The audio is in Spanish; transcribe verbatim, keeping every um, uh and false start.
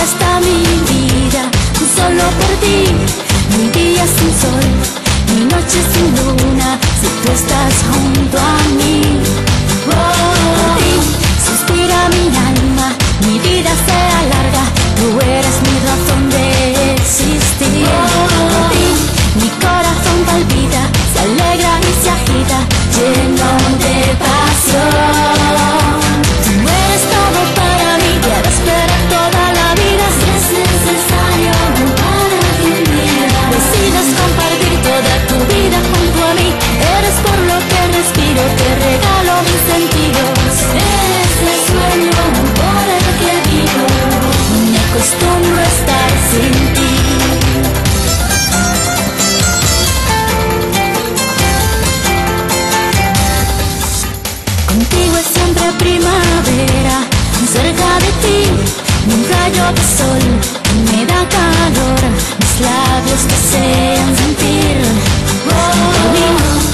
está mi vida, solo por ti. Mi día sin sol, mi noche sin luna, si tú estás junto a mí. Por ti suspira mi alma, mi vida se alarga, tú eres mi razón de existir. Por ti mi corazón palpita, se alegra y se agita, lleno de pasión. Tú eres todo para mí, quiero esperar toda la vida. Si es necesario para vivir, decides compartir toda tu vida junto a mí. Eres por lo que respiro, te regalo mis sentidos. Eres el sueño por el que vivo, me acostumbro a estar sin ti. Contigo es siempre primavera, cerca de ti, un rayo de sol que me da calor, mis labios desean sentir. Oh,